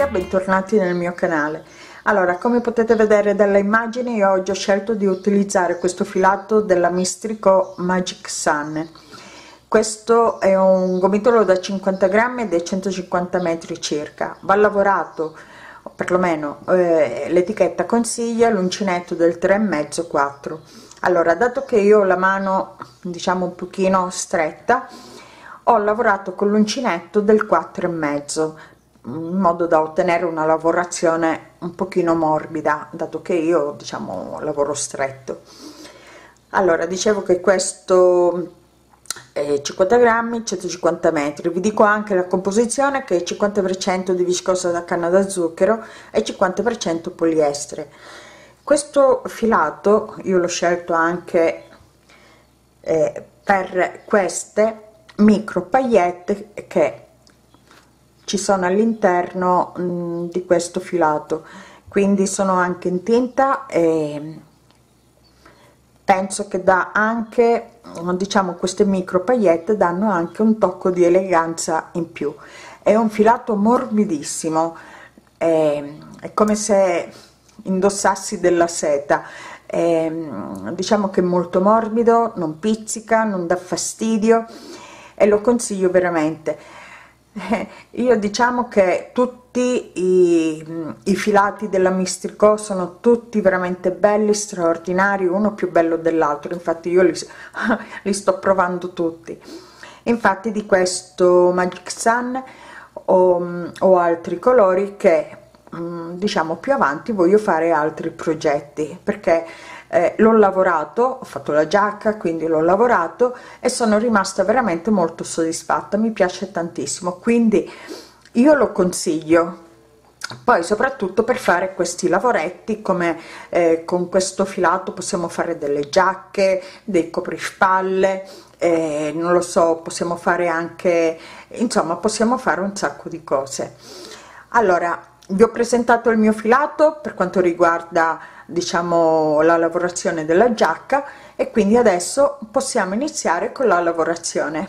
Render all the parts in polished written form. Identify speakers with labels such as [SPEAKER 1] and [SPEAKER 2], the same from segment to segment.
[SPEAKER 1] amiche, bentornati nel mio canale. Allora, come potete vedere dalle immagini, io oggi ho scelto di utilizzare questo filato della Mistrico Magic Sun. Questo è un gomitolo da 50 grammi e dei 150 metri circa. Va lavorato, o perlomeno l'etichetta consiglia l'uncinetto del 3,5-4. Allora, dato che io ho la mano diciamo un pochino stretta, ho lavorato con l'uncinetto del 4,5 in modo da ottenere una lavorazione un pochino morbida, dato che io diciamo lavoro stretto. Allora, dicevo che questo è 50 grammi, 150 metri. Vi dico anche la composizione, che è 50% di viscosa da canna da zucchero e 50% poliestere. Questo filato io l'ho scelto anche per queste micro paillette che ci sono all'interno di questo filato, quindi sono anche in tinta e penso che dà anche, diciamo, queste micro paillette danno anche un tocco di eleganza in più. È un filato morbidissimo, è come se indossassi della seta. Diciamo che è molto morbido, non pizzica, non dà fastidio e lo consiglio veramente. Io diciamo che tutti i filati della Mistrico sono tutti veramente belli, straordinari, uno più bello dell'altro. Infatti io li sto provando tutti. Infatti di questo Magic Sun ho altri colori che diciamo più avanti voglio fare altri progetti, perché l'ho lavorato, ho fatto la giacca, quindi l'ho lavorato e sono rimasta veramente molto soddisfatta, mi piace tantissimo, quindi io lo consiglio. Poi soprattutto per fare questi lavoretti, come con questo filato possiamo fare delle giacche, dei coprispalle, non lo so, possiamo fare anche, insomma possiamo fare un sacco di cose. Allora, vi ho presentato il mio filato per quanto riguarda diciamo la lavorazione della giacca e quindi adesso possiamo iniziare con la lavorazione.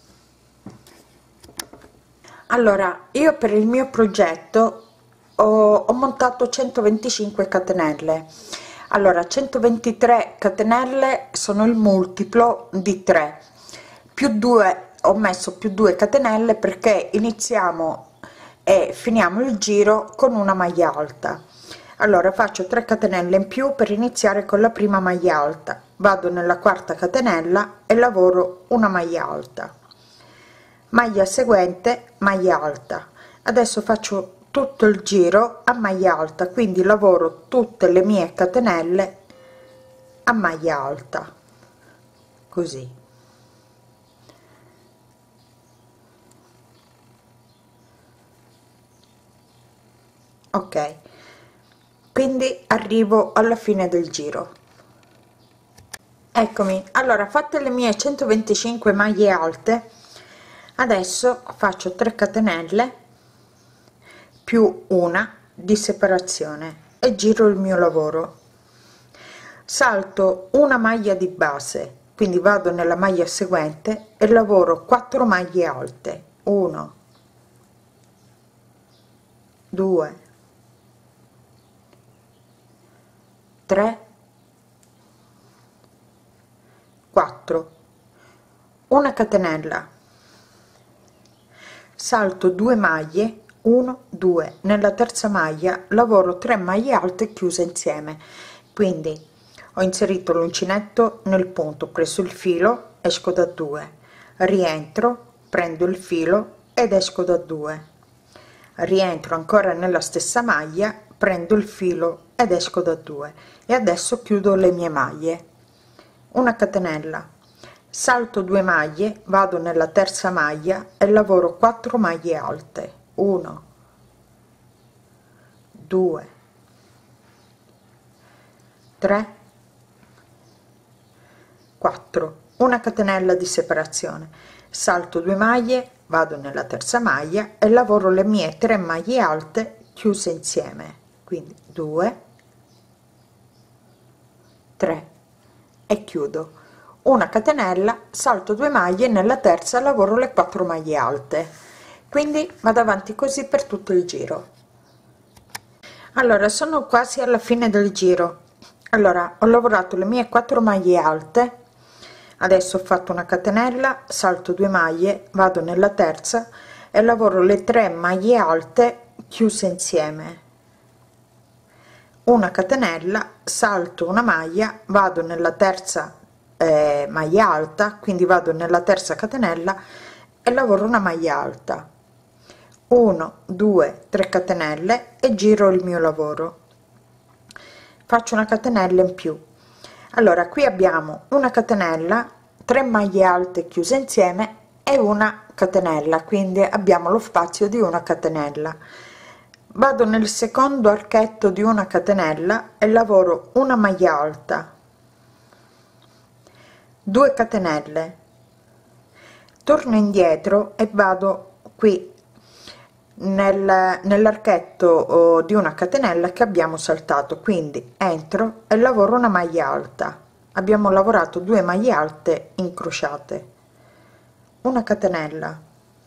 [SPEAKER 1] Allora, io per il mio progetto ho montato 125 catenelle. Allora, 123 catenelle sono il multiplo di 3 più 2, ho messo più 2 catenelle perché iniziamo e finiamo il giro con una maglia alta. Allora faccio 3 catenelle in più per iniziare con la prima maglia alta, vado nella quarta catenella e lavoro una maglia alta, maglia seguente, maglia alta. Adesso faccio tutto il giro a maglia alta, quindi lavoro tutte le mie catenelle a maglia alta, così. Ok, quindi arrivo alla fine del giro. Eccomi. Allora, fatte le mie 125 maglie alte, adesso faccio 3 catenelle più una di separazione e giro il mio lavoro. Salto una maglia di base, quindi vado nella maglia seguente e lavoro 4 maglie alte, 1 2 3 4, una catenella, salto 2 maglie, 1 2, nella terza maglia lavoro 3 maglie alte chiuse insieme, quindi ho inserito l'uncinetto nel punto, preso il filo, esco da 2, rientro, prendo il filo ed esco da 2, rientro ancora nella stessa maglia, prendo il filo ed esco da 2 e adesso chiudo le mie maglie. Una catenella, salto 2 maglie, vado nella terza maglia e lavoro 4 maglie alte, 1 2 3 4, una catenella di separazione, salto 2 maglie, vado nella terza maglia e lavoro le mie 3 maglie alte chiuse insieme, quindi 2 3 e chiudo una catenella, salto 2 maglie, nella terza lavoro le 4 maglie alte, quindi vado avanti così per tutto il giro. Allora, sono quasi alla fine del giro. Allora, ho lavorato le mie 4 maglie alte, adesso ho fatto una catenella, salto 2 maglie, vado nella terza e lavoro le 3 maglie alte chiuse insieme, una catenella, salto una maglia, vado nella terza maglia alta, quindi vado nella terza catenella e lavoro una maglia alta, 1 2 3 catenelle e giro il mio lavoro, faccio una catenella in più. Allora, qui abbiamo una catenella, 3 maglie alte chiuse insieme e una catenella, quindi abbiamo lo spazio di una catenella. Vado nel secondo archetto di una catenella e lavoro una maglia alta, 2 catenelle, torno indietro e vado qui nell'archetto di una catenella che abbiamo saltato, quindi entro e lavoro una maglia alta. Abbiamo lavorato 2 maglie alte incrociate, una catenella,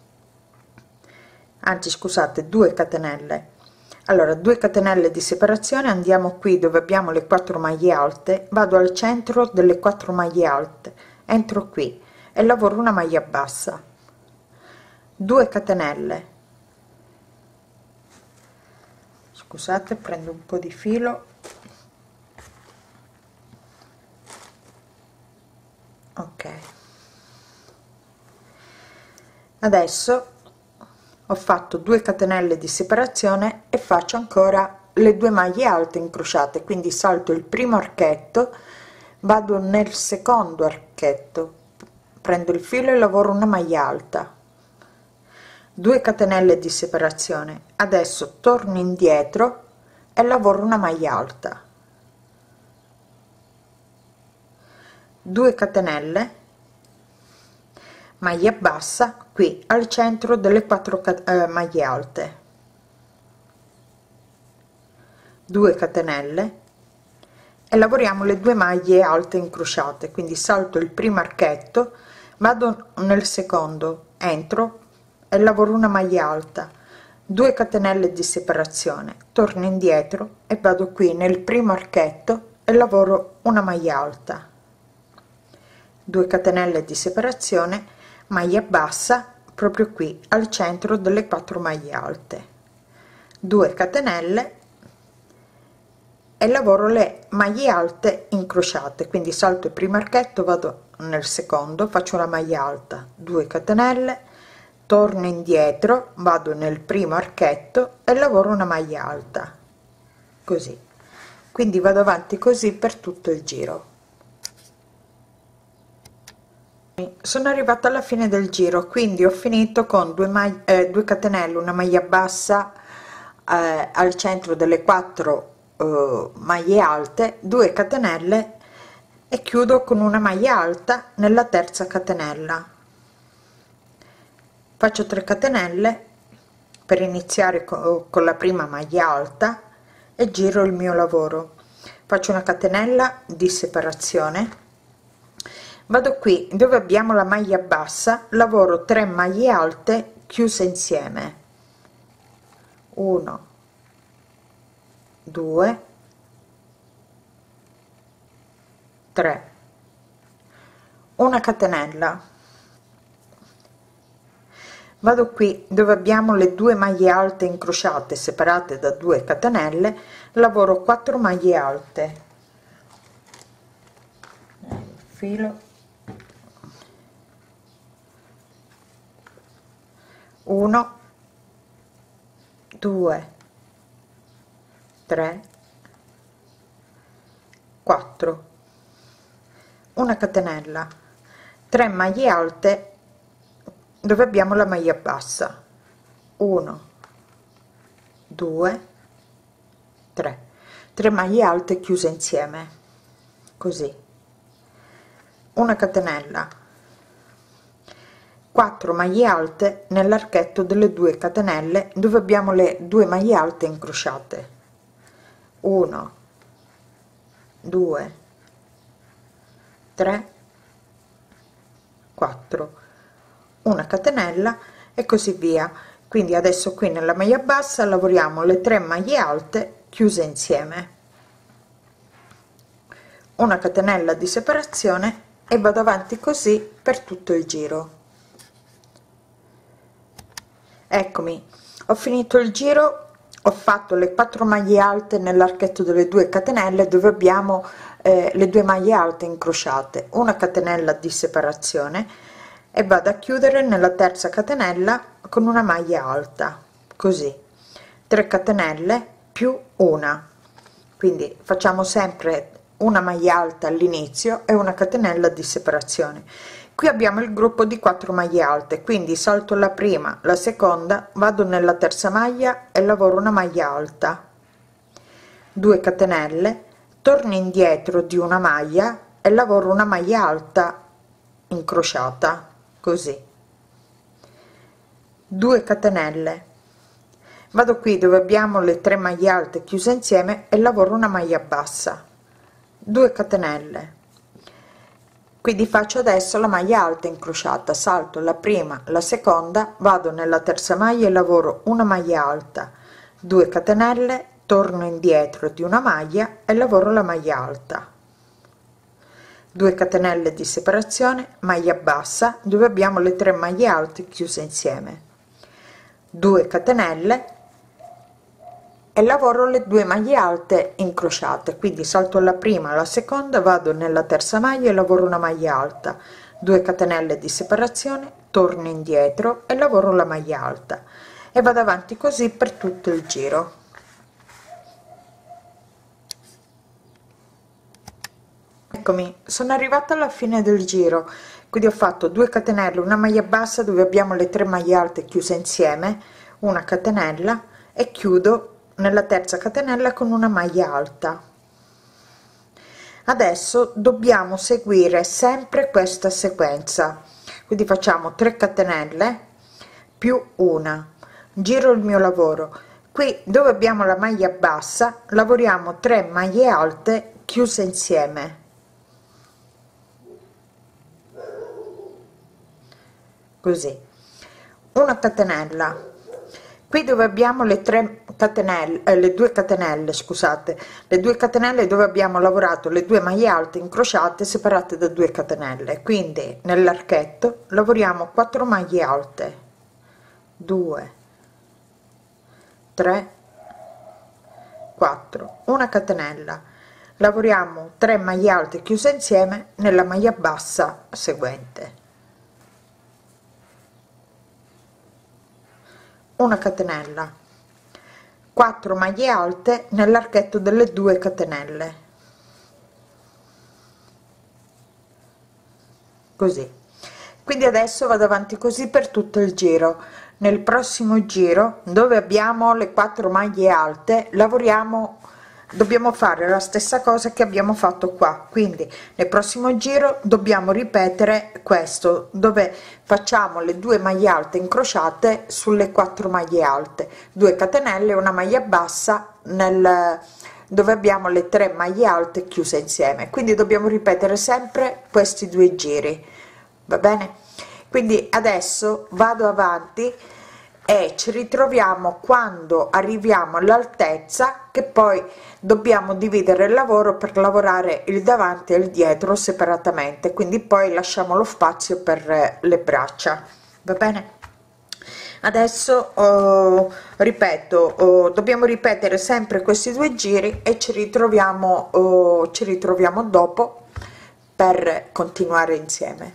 [SPEAKER 1] anzi scusate, 2 catenelle. Allora, 2 catenelle di separazione, andiamo qui dove abbiamo le 4 maglie alte, vado al centro delle 4 maglie alte, entro qui e lavoro una maglia bassa, 2 catenelle, scusate, prendo un po' di filo, ok. Adesso ho fatto 2 catenelle di separazione e faccio ancora le 2 maglie alte incrociate, quindi salto il primo archetto, vado nel secondo archetto, prendo il filo e lavoro una maglia alta, 2 catenelle di separazione. Adesso torno indietro e lavoro una maglia alta, 2 catenelle, maglia bassa qui al centro delle 4 maglie alte, 2 catenelle e lavoriamo le 2 maglie alte incrociate, quindi salto il primo archetto, vado nel secondo, entro e lavoro una maglia alta, 2 catenelle di separazione, torno indietro e vado qui nel primo archetto e lavoro una maglia alta, 2 catenelle di separazione, maglia bassa proprio qui al centro delle 4 maglie alte, 2 catenelle e lavoro le maglie alte incrociate, quindi salto il primo archetto, vado nel secondo, faccio una maglia alta, 2 catenelle, torno indietro, vado nel primo archetto e lavoro una maglia alta, così. Quindi vado avanti così per tutto il giro. Sono arrivata alla fine del giro, quindi ho finito con 2 catenelle, una maglia bassa al centro delle 4 maglie alte, 2 catenelle e chiudo con una maglia alta nella terza catenella, faccio 3 catenelle per iniziare con la prima maglia alta e giro il mio lavoro, faccio una catenella di separazione, vado qui dove abbiamo la maglia bassa, lavoro 3 maglie alte chiuse insieme, 1 2 3, una catenella, vado qui dove abbiamo le 2 maglie alte incrociate separate da 2 catenelle, lavoro 4 maglie alte, filo, 1 2 3 4, una catenella, 3 maglie alte dove abbiamo la maglia bassa, 1 2 3, 3 maglie alte chiuse insieme, così, una catenella, 4 maglie alte nell'archetto delle 2 catenelle dove abbiamo le 2 maglie alte incrociate, 1 2 3 4, una catenella e così via. Quindi adesso qui nella maglia bassa lavoriamo le 3 maglie alte chiuse insieme, una catenella di separazione e vado avanti così per tutto il giro. Eccomi, ho finito il giro, ho fatto le 4 maglie alte nell'archetto delle 2 catenelle dove abbiamo le 2 maglie alte incrociate, una catenella di separazione e vado a chiudere nella terza catenella con una maglia alta, così 3 catenelle più una, quindi facciamo sempre una maglia alta all'inizio e una catenella di separazione. Qui abbiamo il gruppo di 4 maglie alte, quindi salto la prima, la seconda, vado nella terza maglia e lavoro una maglia alta, 2 catenelle, torno indietro di una maglia e lavoro una maglia alta incrociata, così 2 catenelle, vado qui dove abbiamo le 3 maglie alte chiuse insieme e lavoro una maglia bassa, 2 catenelle, quindi faccio adesso la maglia alta incrociata, salto la prima, la seconda, vado nella terza maglia e lavoro una maglia alta, 2 catenelle, torno indietro di una maglia e lavoro la maglia alta, 2 catenelle di separazione, maglia bassa dove abbiamo le 3 maglie alte chiuse insieme, 2 catenelle e lavoro le 2 maglie alte incrociate, quindi salto la prima, la seconda, vado nella terza maglia e lavoro una maglia alta, 2 catenelle di separazione, torno indietro e lavoro la maglia alta e vado avanti così per tutto il giro. Eccomi, sono arrivata alla fine del giro, quindi ho fatto 2 catenelle, una maglia bassa dove abbiamo le 3 maglie alte chiuse insieme, una catenella e chiudo nella terza catenella con una maglia alta. Adesso dobbiamo seguire sempre questa sequenza, quindi facciamo 3 catenelle più una, giro il mio lavoro, qui dove abbiamo la maglia bassa lavoriamo 3 maglie alte chiuse insieme, così una catenella, qui dove abbiamo le 3 catenelle, le 2 catenelle, scusate, le 2 catenelle dove abbiamo lavorato le 2 maglie alte incrociate separate da 2 catenelle, quindi nell'archetto lavoriamo 4 maglie alte, 2 3 4, una catenella, lavoriamo 3 maglie alte chiuse insieme nella maglia bassa seguente, una catenella, 4 maglie alte nell'archetto delle 2 catenelle, così. Quindi adesso vado avanti così per tutto il giro. Nel prossimo giro dove abbiamo le 4 maglie alte lavoriamo, dobbiamo fare la stessa cosa che abbiamo fatto qua, quindi nel prossimo giro dobbiamo ripetere questo dove facciamo le 2 maglie alte incrociate sulle 4 maglie alte, 2 catenelle, una maglia bassa nel dove abbiamo le 3 maglie alte chiuse insieme, quindi dobbiamo ripetere sempre questi 2 giri, va bene? Quindi adesso vado avanti e ci ritroviamo quando arriviamo all'altezza, che poi dobbiamo dividere il lavoro per lavorare il davanti e il dietro separatamente, quindi poi lasciamo lo spazio per le braccia, va bene? Adesso ripeto, dobbiamo ripetere sempre questi 2 giri e ci ritroviamo dopo per continuare insieme.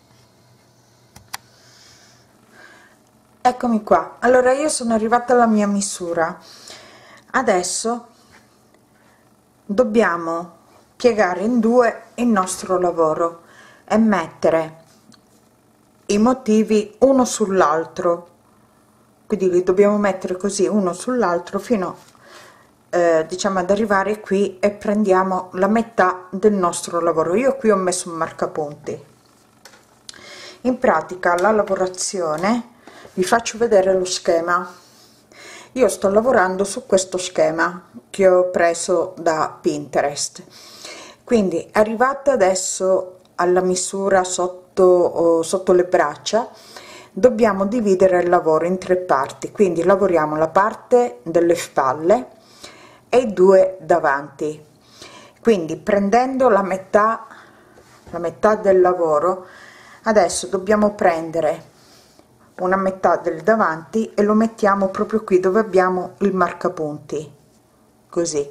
[SPEAKER 1] Eccomi qua, allora io sono arrivata alla mia misura, adesso dobbiamo piegare in 2 il nostro lavoro e mettere i motivi uno sull'altro, quindi li dobbiamo mettere così uno sull'altro fino diciamo ad arrivare qui e prendiamo la metà del nostro lavoro. Io qui ho messo un marcapunti. In pratica la lavorazione, vi faccio vedere lo schema. Io sto lavorando su questo schema che ho preso da Pinterest, quindi arrivata adesso alla misura sotto le braccia dobbiamo dividere il lavoro in 3 parti, quindi lavoriamo la parte delle spalle, e i due davanti. Quindi prendendo la metà del lavoro, adesso dobbiamo prendere una metà del davanti e lo mettiamo proprio qui dove abbiamo il marcapunti, così,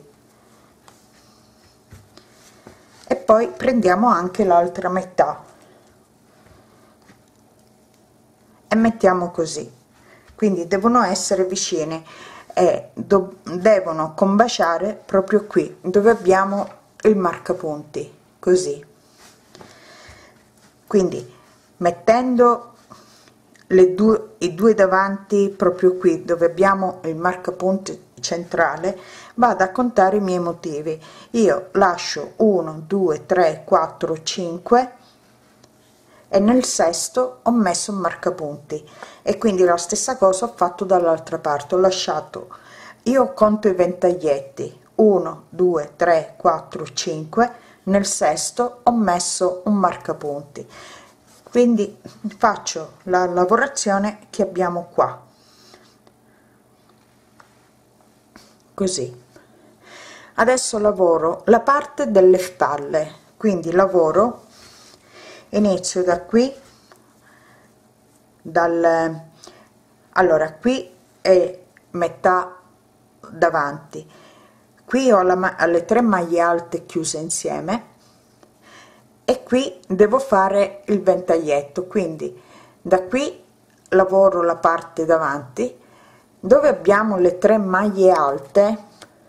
[SPEAKER 1] e poi prendiamo anche l'altra metà e mettiamo così. Quindi devono essere vicine e devono combaciare proprio qui dove abbiamo il marcapunti, così. Quindi mettendo i due davanti proprio qui dove abbiamo il marcapunti centrale, vado a contare i miei motivi. Io lascio 1 2 3 4 5 e nel sesto ho messo un marcapunti, e quindi la stessa cosa ho fatto dall'altra parte. Ho lasciato, io conto i ventaglietti, 1 2 3 4 5, nel sesto ho messo un marcapunti, quindi faccio la lavorazione che abbiamo qua, così. Adesso lavoro la parte delle spalle, quindi inizio da qui, allora qui è metà davanti, qui ho le 3 maglie alte chiuse insieme e qui devo fare il ventaglietto, quindi da qui lavoro la parte davanti dove abbiamo le 3 maglie alte,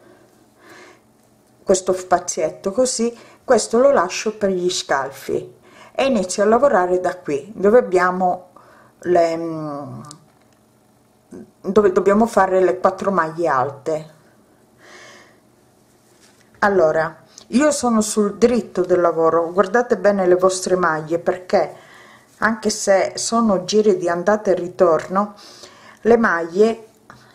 [SPEAKER 1] questo spazietto così, questo lo lascio per gli scalfi e inizio a lavorare da qui dove abbiamo dove dobbiamo fare le 4 maglie alte. Allora io sono sul dritto del lavoro, guardate bene le vostre maglie, perché anche se sono giri di andata e ritorno, le maglie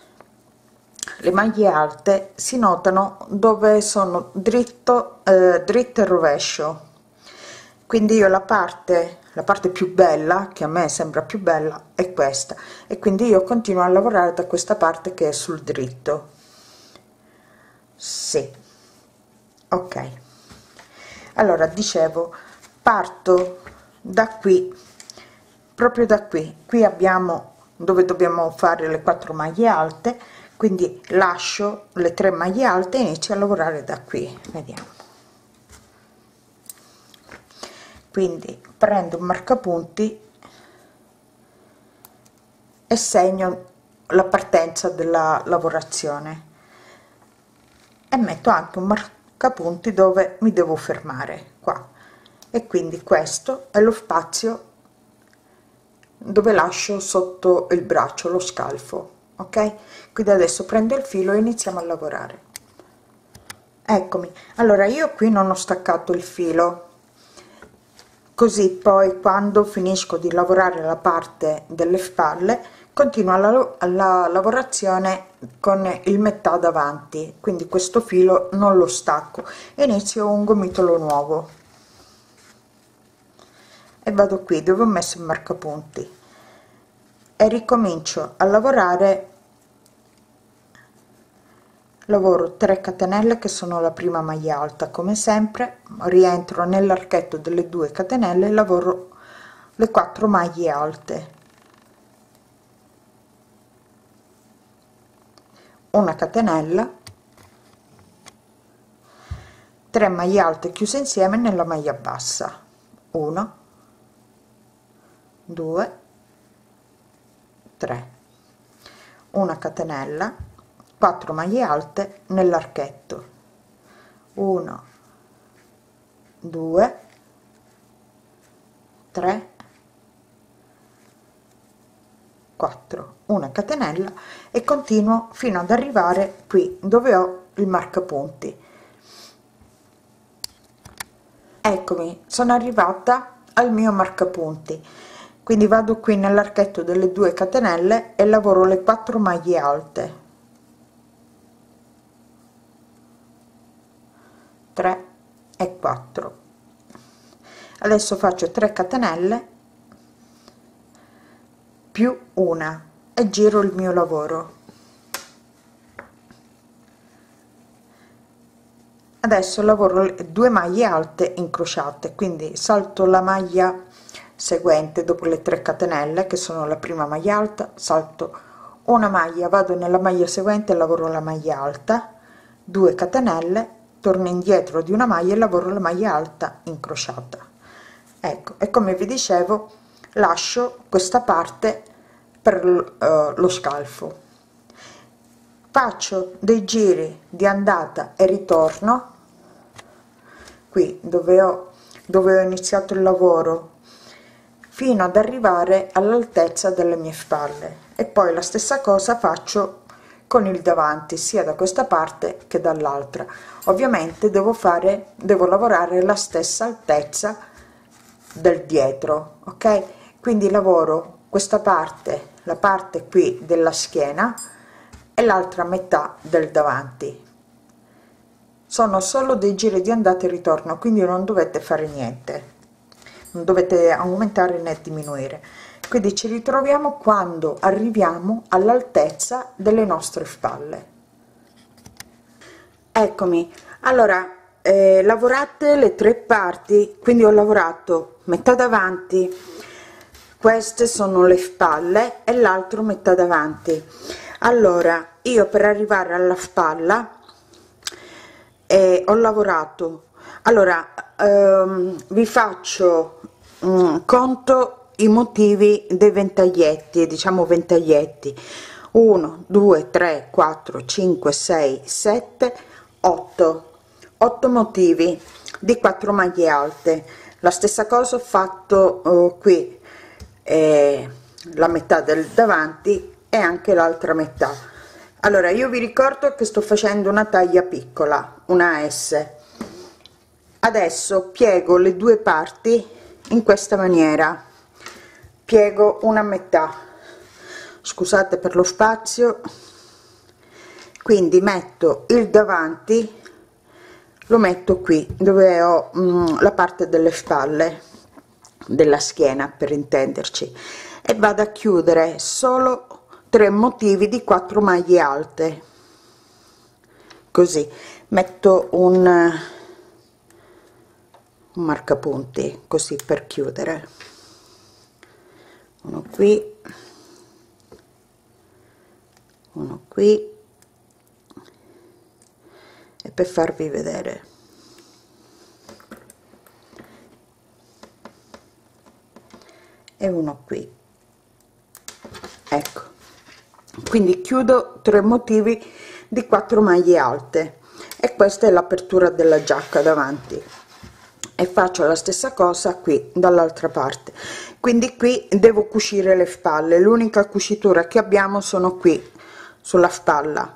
[SPEAKER 1] alte si notano dove sono dritto e rovescio. Quindi io la parte più bella, che a me sembra più bella, è questa, e quindi io continuo a lavorare da questa parte che è sul dritto. Sì, ok. Allora dicevo, parto da qui, proprio da qui abbiamo dove dobbiamo fare le 4 maglie alte, quindi lascio le 3 maglie alte e inizio a lavorare da qui. Vediamo, quindi prendo un marcapunti e segno la partenza della lavorazione e metto anche un marcapunti dove mi devo fermare qua, e quindi questo è lo spazio dove lascio sotto il braccio lo scalfo. Ok, quindi adesso prendo il filo e iniziamo a lavorare. Eccomi, allora io qui non ho staccato il filo, così poi quando finisco di lavorare la parte delle spalle continuo la lavorazione con il metà davanti, quindi questo filo non lo stacco e inizio un gomitolo nuovo e vado qui dove ho messo il marcapunti e ricomincio a lavorare. Lavoro 3 catenelle che sono la prima maglia alta, come sempre rientro nell'archetto delle 2 catenelle e lavoro le 4 maglie alte, una catenella, 3 maglie alte chiuse insieme nella maglia bassa, 1 2 3, una catenella, 4 maglie alte nell'archetto, 1 2 3 4, una catenella e continuo fino ad arrivare qui dove ho il marcapunti. Eccomi, sono arrivata al mio marcapunti, quindi vado qui nell'archetto delle 2 catenelle e lavoro le 4 maglie alte, 3 e 4. Adesso faccio 3 catenelle più una e giro il mio lavoro, adesso lavoro le 2 maglie alte incrociate, quindi salto la maglia seguente dopo le 3 catenelle che sono la prima maglia alta, salto una maglia, vado nella maglia seguente e lavoro la maglia alta, 2 catenelle, torno indietro di una maglia e lavoro la maglia alta incrociata. Ecco, e come vi dicevo lascio questa parte per lo scalfo. Faccio dei giri di andata e ritorno qui dove ho iniziato il lavoro fino ad arrivare all'altezza delle mie spalle, e poi la stessa cosa faccio con il davanti sia da questa parte che dall'altra. Ovviamente devo lavorare la stessa altezza del dietro, ok? Quindi lavoro questa parte, la parte qui della schiena e l'altra metà del davanti. Sono solo dei giri di andata e ritorno, quindi non dovete fare niente, non dovete aumentare né diminuire. Quindi ci ritroviamo quando arriviamo all'altezza delle nostre spalle. Eccomi. Allora lavorate le 3 parti, quindi ho lavorato metà davanti, queste sono le spalle, e l'altro metà davanti. Allora io per arrivare alla spalla ho lavorato, allora vi faccio conto i motivi dei ventaglietti, diciamo ventaglietti: 1 2 3 4 5 6 7 8 motivi di 4 maglie alte. La stessa cosa ho fatto qui, la metà del davanti e anche l'altra metà. Allora io vi ricordo che sto facendo una taglia piccola, una S. Adesso piego le 2 parti in questa maniera, piego una metà, scusate per lo spazio, quindi metto il davanti, lo metto qui dove ho la parte delle spalle, della schiena per intenderci, e vado a chiudere solo 3 motivi di 4 maglie alte. Così metto un marcapunti così per chiudere, uno qui, uno qui, e per farvi vedere e uno qui. Ecco, quindi chiudo 3 motivi di 4 maglie alte, e questa è l'apertura della giacca davanti, e faccio la stessa cosa qui dall'altra parte. Quindi qui devo cucire le spalle, l'unica cucitura che abbiamo sono qui sulla spalla.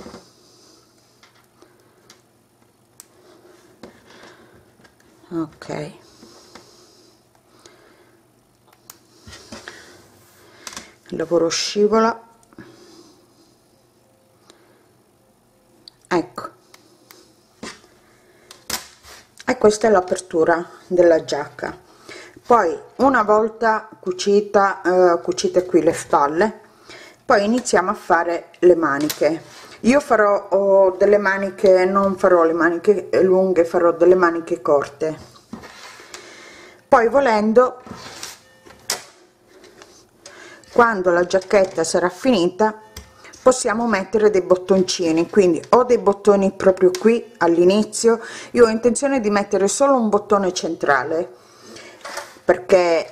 [SPEAKER 1] Ok, il lavoro scivola, ecco, e questa è l'apertura della giacca. Poi una volta cucita, cucite qui le spalle, poi iniziamo a fare le maniche. Io farò delle maniche, non farò le maniche lunghe, farò delle maniche corte. Poi volendo, quando la giacchetta sarà finita, possiamo mettere dei bottoncini, quindi ho dei bottoni proprio qui all'inizio. Io ho intenzione di mettere solo un bottone centrale, perché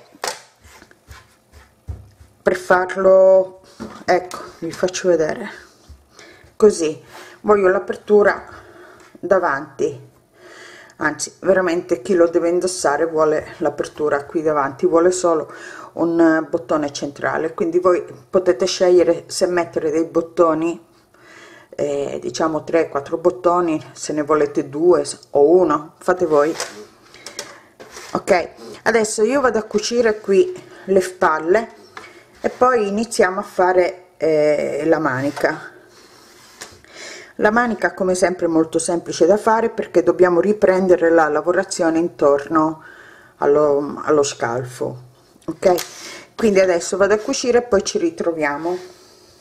[SPEAKER 1] per farlo, ecco, vi faccio vedere così, voglio l'apertura davanti, anzi veramente chi lo deve indossare vuole l'apertura qui davanti, vuole solo un bottone centrale. Quindi voi potete scegliere se mettere dei bottoni, diciamo 3-4 bottoni, se ne volete 2 o 1, fate voi. Ok, adesso io vado a cucire qui le spalle e poi iniziamo a fare la manica. La manica come sempre è molto semplice da fare, perché dobbiamo riprendere la lavorazione intorno allo scalfo. Ok, quindi adesso vado a cucire e poi ci ritroviamo.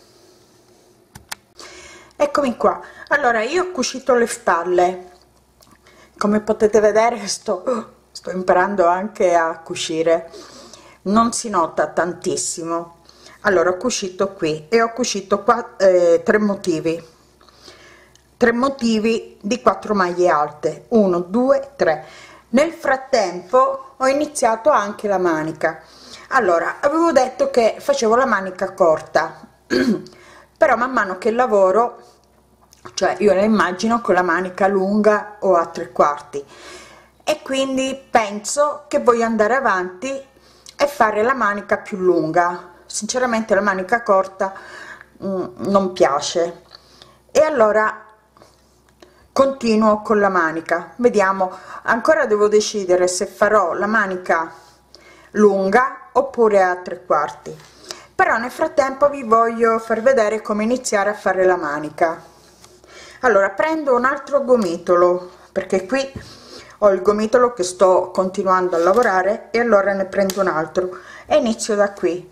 [SPEAKER 1] Eccomi qua. Allora io ho cucito le spalle, come potete vedere sto imparando anche a cucire, non si nota tantissimo. Allora ho cucito qui e ho cucito qua 3 motivi di 4 maglie alte, 1 2 3. Nel frattempo ho iniziato anche la manica. Allora avevo detto che facevo la manica corta però man mano che lavoro, cioè io la immagino con la manica lunga o a 3/4, e quindi penso che voglio andare avanti e fare la manica più lunga. Sinceramente la manica corta non piace, e allora continuo con la manica. Vediamo, ancora devo decidere se farò la manica lunga oppure a 3/4, però nel frattempo vi voglio far vedere come iniziare a fare la manica. Allora prendo un altro gomitolo, perché qui ho il gomitolo che sto continuando a lavorare, e allora ne prendo un altro e inizio da qui.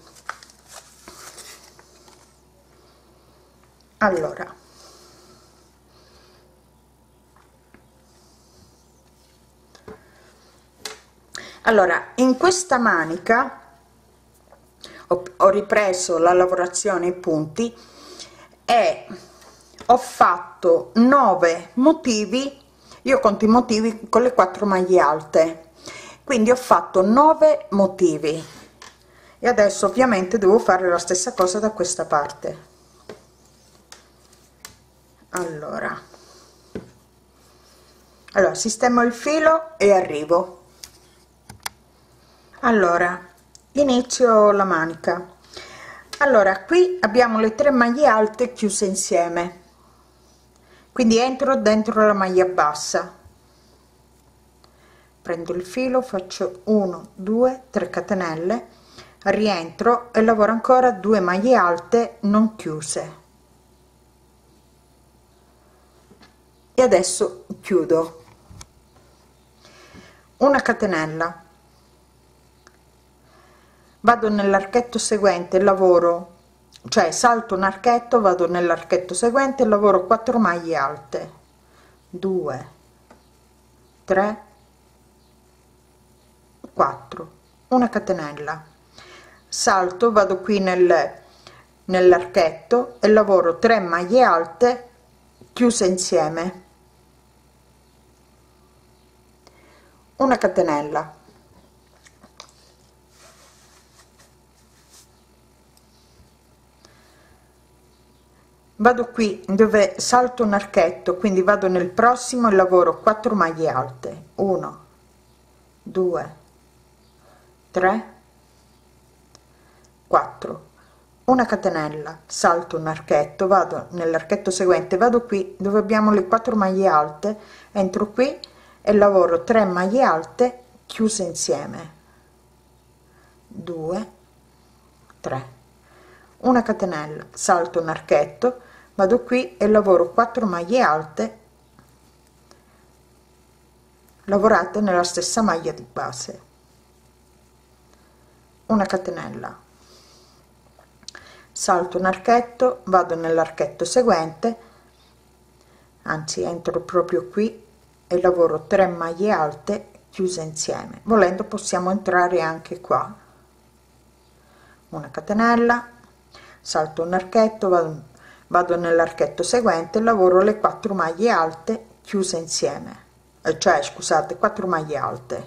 [SPEAKER 1] Allora in questa manica ho ripreso la lavorazione ai punti e ho fatto 9 motivi. Io conto i motivi con le 4 maglie alte, quindi ho fatto 9 motivi, e adesso ovviamente devo fare la stessa cosa da questa parte. Allora sistemo il filo e arrivo. Allora inizio la manica. Allora qui abbiamo le 3 maglie alte chiuse insieme, quindi entro dentro la maglia bassa, prendo il filo, faccio 1 2 3 catenelle, rientro e lavoro ancora 2 maglie alte non chiuse, e adesso chiudo una catenella, vado nell'archetto seguente, lavoro, cioè salto un archetto, vado nell'archetto seguente e lavoro 4 maglie alte, 2 3 4, una catenella, salto, vado qui nell'archetto e lavoro 3 maglie alte chiuse insieme, una catenella, vado qui dove salto un archetto, quindi vado nel prossimo e lavoro 4 maglie alte, 1 2 3 4, una catenella, salto un archetto, vado nell'archetto seguente, vado qui dove abbiamo le 4 maglie alte, entro qui e lavoro 3 maglie alte chiuse insieme, 2 3, una catenella, salto un archetto, vado qui e lavoro 4 maglie alte lavorate nella stessa maglia di base, una catenella, salto un archetto, vado nell'archetto seguente, anzi entro proprio qui e lavoro 3 maglie alte chiuse insieme, volendo possiamo entrare anche qua, una catenella, salto un archetto, vado nell'archetto seguente, lavoro le 4 maglie alte chiuse insieme, cioè scusate, 4 maglie alte,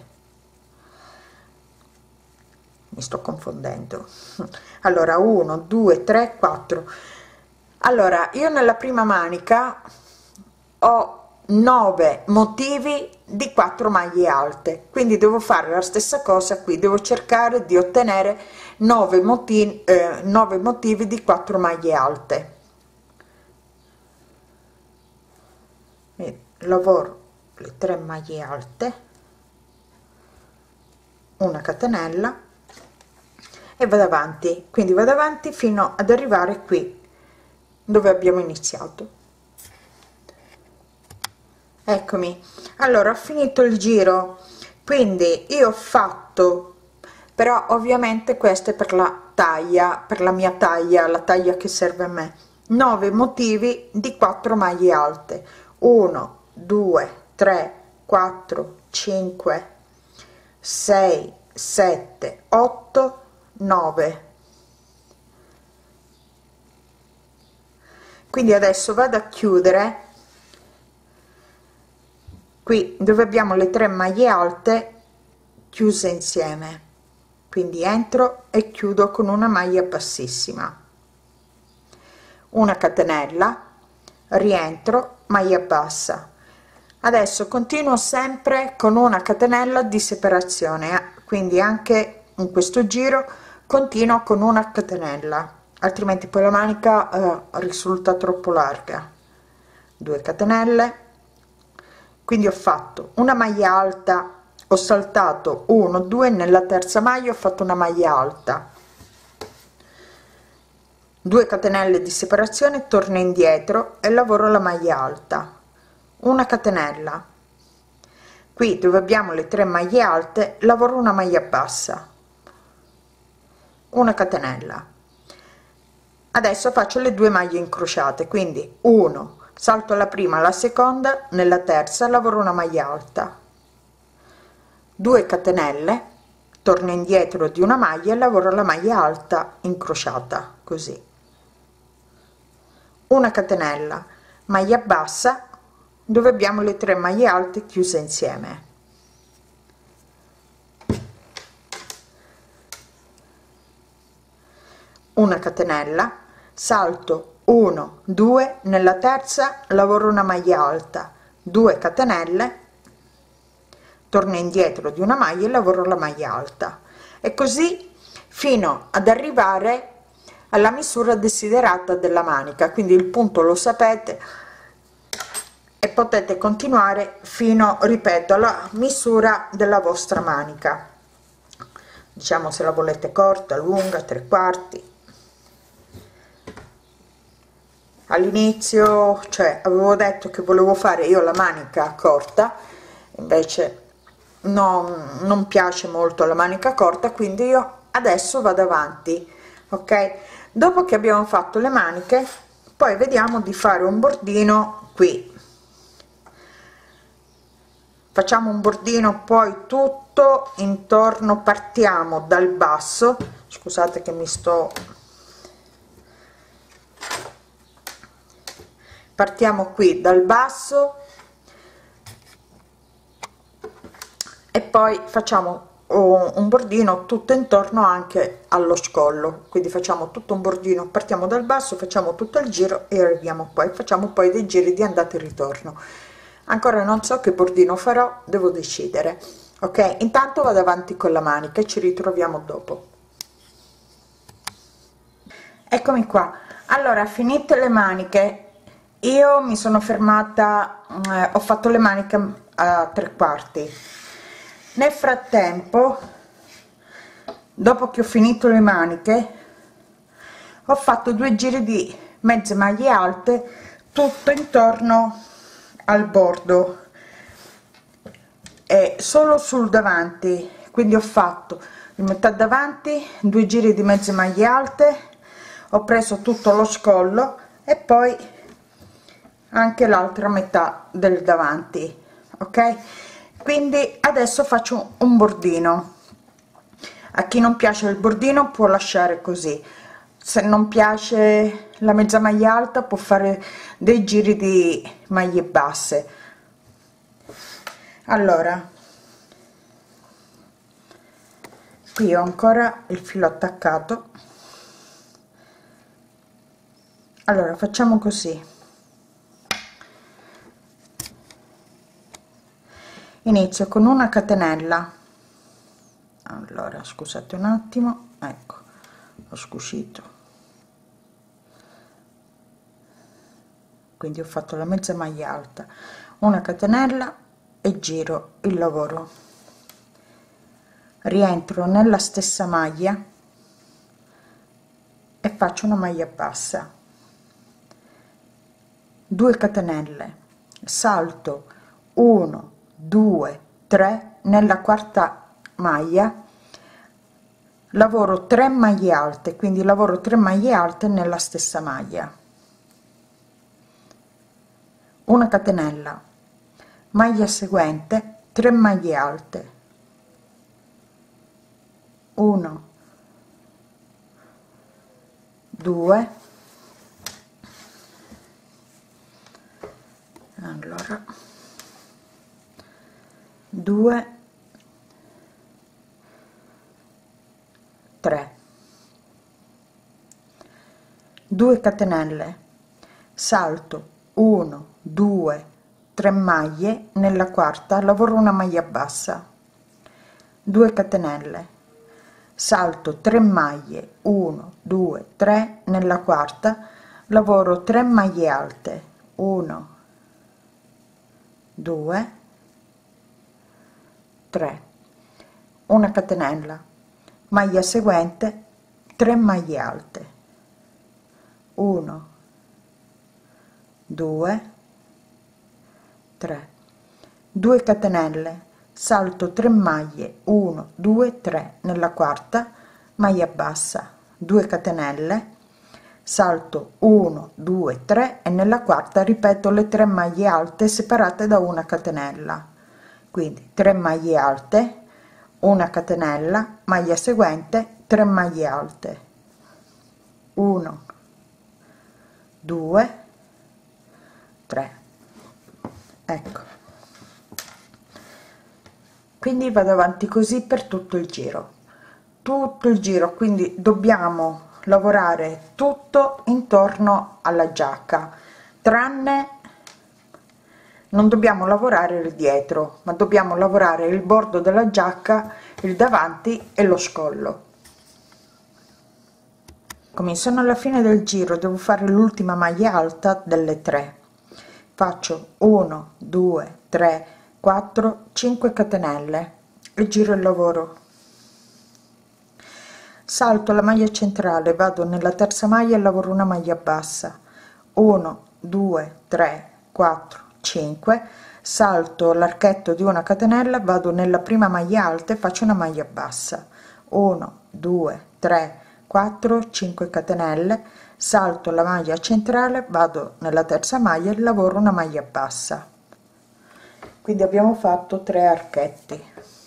[SPEAKER 1] mi sto confondendo. Allora 1 2 3 4. Allora io nella prima manica ho 9 motivi di 4 maglie alte, quindi devo fare la stessa cosa qui, devo cercare di ottenere 9 motivi di 4 maglie alte. Lavoro le 3 maglie alte, una catenella e vado avanti, quindi vado avanti fino ad arrivare qui dove abbiamo iniziato. Eccomi. Allora ho finito il giro, quindi io ho fatto, però ovviamente questo è per la taglia, per la mia taglia, la taglia che serve a me, 9 motivi di 4 maglie alte, 1 2 3 4 5 6 7 8 9. Quindi adesso vado a chiudere qui dove abbiamo le 3 maglie alte chiuse insieme, quindi entro e chiudo con una maglia bassissima, una catenella, rientro, maglia bassa. Adesso continuo sempre con una catenella di separazione, quindi anche in questo giro continuo con una catenella, altrimenti poi la manica risulta troppo larga. 2 catenelle, quindi ho fatto una maglia alta, ho saltato 1 2 nella terza maglia, ho fatto una maglia alta, 2 catenelle di separazione, torno indietro e lavoro la maglia alta, una catenella, qui dove abbiamo le 3 maglie alte lavoro una maglia bassa, una catenella. Adesso faccio le 2 maglie incrociate, quindi 1, salto la prima, la seconda, nella terza lavoro una maglia alta, 2 catenelle, torno indietro di una maglia e lavoro la maglia alta incrociata, così, una catenella, maglia bassa dove abbiamo le 3 maglie alte chiuse insieme, una catenella, salto 1 2 nella terza, lavoro una maglia alta, 2 catenelle, torno indietro di una maglia e lavoro la maglia alta, e così fino ad arrivare alla misura desiderata della manica. Quindi il punto lo sapete e potete continuare fino, ripeto, alla misura della vostra manica, diciamo se la volete corta, lunga, 3/4. All'inizio, cioè, avevo detto che volevo fare io la manica corta, invece non piace molto la manica corta, quindi io adesso vado avanti, ok? Dopo che abbiamo fatto le maniche, poi vediamo di fare un bordino qui, facciamo un bordino poi tutto intorno, partiamo dal basso, scusate che partiamo qui dal basso e poi facciamo un bordino tutto intorno anche allo scollo, quindi facciamo tutto un bordino, partiamo dal basso, facciamo tutto il giro e arriviamo poi, facciamo poi dei giri di andata e ritorno. Ancora non so che bordino farò, devo decidere, ok? Intanto vado avanti con la manica e ci ritroviamo dopo. Eccomi qua. Allora, finite le maniche, io mi sono fermata, ho fatto le maniche a 3/4. Nel frattempo, dopo che ho finito le maniche, ho fatto 2 giri di mezze maglie alte tutto intorno al bordo e solo sul davanti, quindi ho fatto in metà davanti 2 giri di mezze maglie alte, ho preso tutto lo scollo e poi anche l'altra metà del davanti, ok? Quindi adesso faccio un bordino. A chi non piace il bordino può lasciare così, se non piace la mezza maglia alta può fare dei giri di maglie basse. Allora, qui ho ancora il filo attaccato, allora facciamo così, inizio con una catenella, allora scusate un attimo, ecco, ho scuscito, quindi ho fatto la mezza maglia alta, una catenella e giro il lavoro, rientro nella stessa maglia e faccio una maglia bassa, 2 catenelle, salto 1 2 3 nella quarta maglia, lavoro 3 maglie alte, quindi lavoro 3 maglie alte nella stessa maglia, una catenella, maglia seguente, 3 maglie alte, 1 2 allora 2 3 2 catenelle, salto 1 2 3 maglie, nella quarta lavoro una maglia bassa, 2 catenelle, salto 3 maglie, 1 2 3, nella quarta lavoro 3 maglie alte, 1 2 3, una catenella, maglia seguente, 3 maglie alte, 1 2 3, 2 catenelle, salto 3 maglie, 1 2 3, nella quarta maglia bassa, 2 catenelle, salto 1 2 3 e nella quarta ripeto le 3 maglie alte separate da una catenella, quindi 3 maglie alte, una catenella, maglia seguente, 3 maglie alte, 1 2 3, ecco. Quindi vado avanti così per tutto il giro, quindi dobbiamo lavorare tutto intorno alla giacca, tranne non dobbiamo lavorare il dietro, ma dobbiamo lavorare il bordo della giacca, il davanti e lo scollo. Come sono alla fine del giro, devo fare l'ultima maglia alta delle 3, faccio 1 2 3 4 5 catenelle e giro il lavoro, salto la maglia centrale, vado nella terza maglia e lavoro una maglia bassa, 1 2 3 4 5, salto l'archetto di una catenella, vado nella prima maglia alta e faccio una maglia bassa, 1 2 3 4 5 catenelle, salto la maglia centrale, vado nella terza maglia e lavoro una maglia bassa. Quindi abbiamo fatto 3 archetti.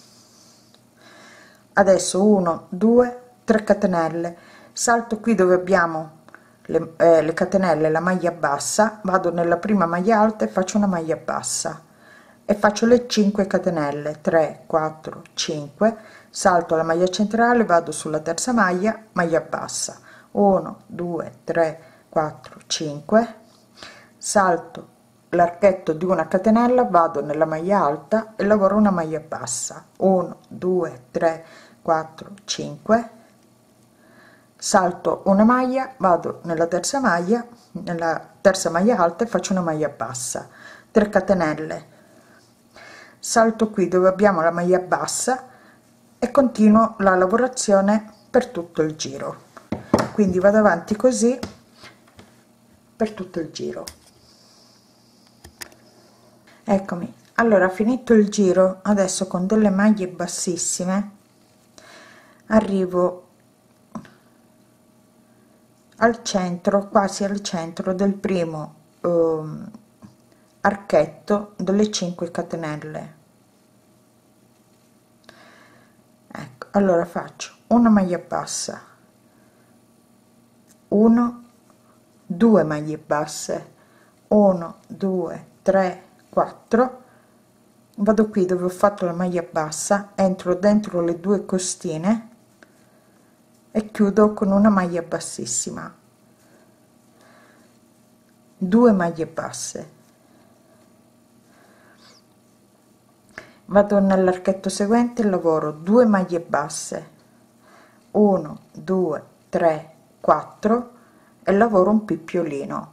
[SPEAKER 1] Adesso 1 2 3 catenelle, salto qui dove abbiamo le catenelle, la maglia bassa, vado nella prima maglia alta e faccio una maglia bassa e faccio le 5 catenelle, 3 4 5, salto la maglia centrale, vado sulla terza maglia, maglia bassa, 1 2 3 4 5, salto l'archetto di una catenella, vado nella maglia alta e lavoro una maglia bassa, 1 2 3 4 5, salto una maglia, vado nella terza maglia alta e faccio una maglia bassa, 3 catenelle, salto qui dove abbiamo la maglia bassa e continuo la lavorazione per tutto il giro. Quindi vado avanti così per tutto il giro. Eccomi, allora finito il giro, adesso con delle maglie bassissime arrivo al centro, quasi al centro del primo archetto delle 5 catenelle. Ecco, allora faccio una maglia bassa, 1 2 maglie basse, 1 2 3 4, vado qui dove ho fatto la maglia bassa, entro dentro le 2 costine e chiudo con una maglia bassissima, 2 maglie basse, vado nell'archetto seguente e lavoro 2 maglie basse, 1 2 3 4 e lavoro un picciolino,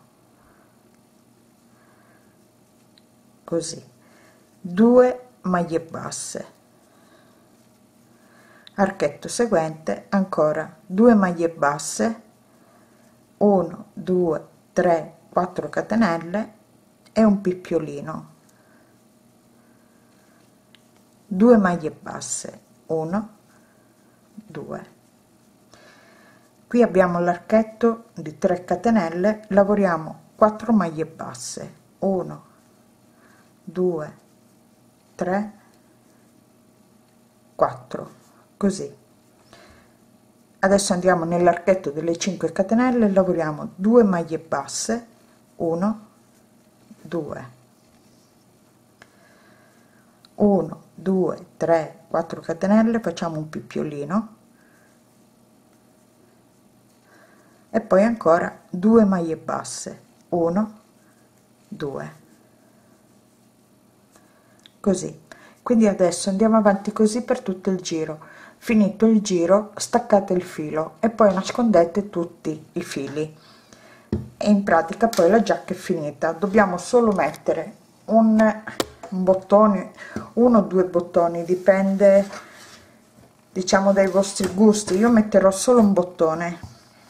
[SPEAKER 1] così, 2 maglie basse, archetto seguente, ancora 2 maglie basse, 1 2 3 4 catenelle e un picciolino, 2 maglie basse, 1 2, qui abbiamo l'archetto di 3 catenelle, lavoriamo 4 maglie basse, 1 2 3 4, così. Adesso andiamo nell'archetto delle 5 catenelle e lavoriamo 2 maglie basse, 1 2 1 2 3 4 catenelle, facciamo un picciolino e poi ancora 2 maglie basse, 1 2, così. Quindi adesso andiamo avanti così per tutto il giro. Finito il giro, staccate il filo e poi nascondete tutti i fili, e in pratica poi la giacca è finita. Dobbiamo solo mettere un bottone, uno o due bottoni, dipende, diciamo, dai vostri gusti. Io metterò solo un bottone,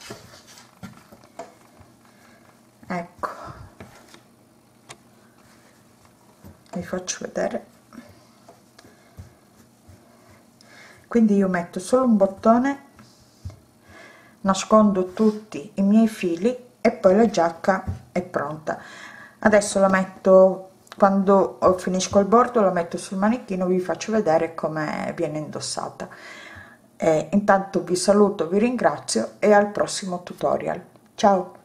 [SPEAKER 1] ecco, vi faccio vedere. Quindi io metto solo un bottone, nascondo tutti i miei fili e poi la giacca è pronta. Adesso la metto, quando finisco il bordo la metto sul manichino, vi faccio vedere come viene indossata. Intanto vi saluto, vi ringrazio e al prossimo tutorial. Ciao.